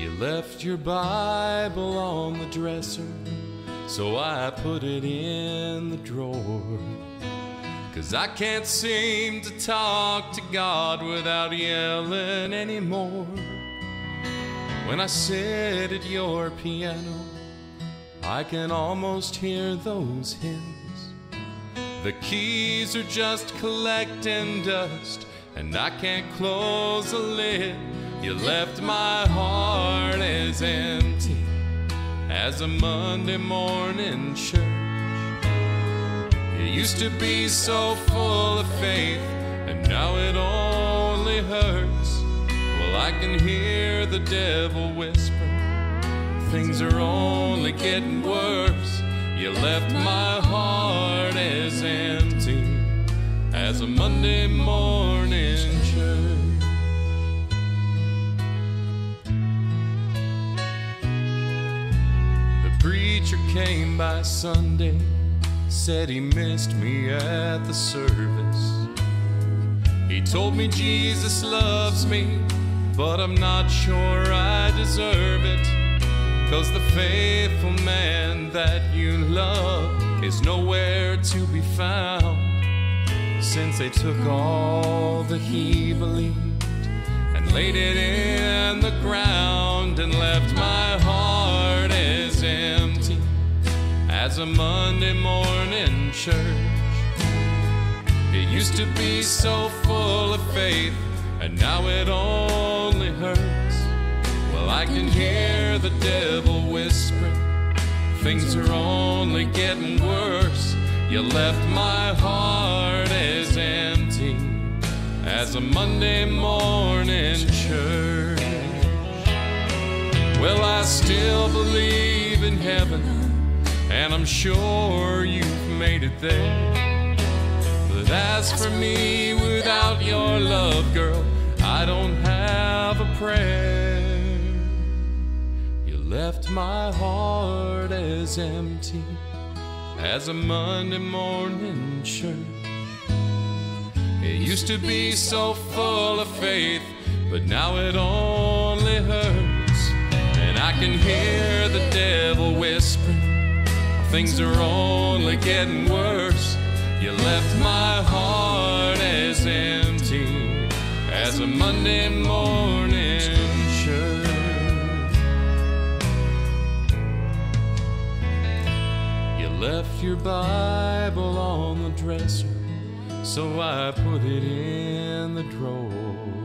You left your Bible on the dresser, so I put it in the drawer. 'Cause I can't seem to talk to God without yelling anymore. When I sit at your piano, I can almost hear those hymns. The keys are just collecting dust, and I can't close the lid. You left my heart as empty as a Monday morning church. You used to be so full of faith, and now it only hurts. Well, I can hear the devil whisper, things are only getting worse. You left my heart as empty as a Monday morning church. The preacher came by Sunday, said he missed me at the service. He told me Jesus loves me, but I'm not sure I deserve it. 'Cause the faithful man that you love is nowhere to be found, since they took all that he believed and laid it in the ground, and left my heart as empty as a Monday morning church. It used to be so full of faith, and now it only hurts. Well, I can hear the devil whispering, things are only getting worse. You left my heart as empty as a Monday morning church. Well, I still believe in heaven, and I'm sure you've made it there. But as for me, without your love, girl, I don't have a prayer. You left my heart as empty as a Monday morning church. It used to be so full of faith, but now it only hurts. And I can hear the devil whispering, things are only getting worse. You left my heart as empty as a Monday morning church. You left your Bible on the dresser, so I put it in the drawer.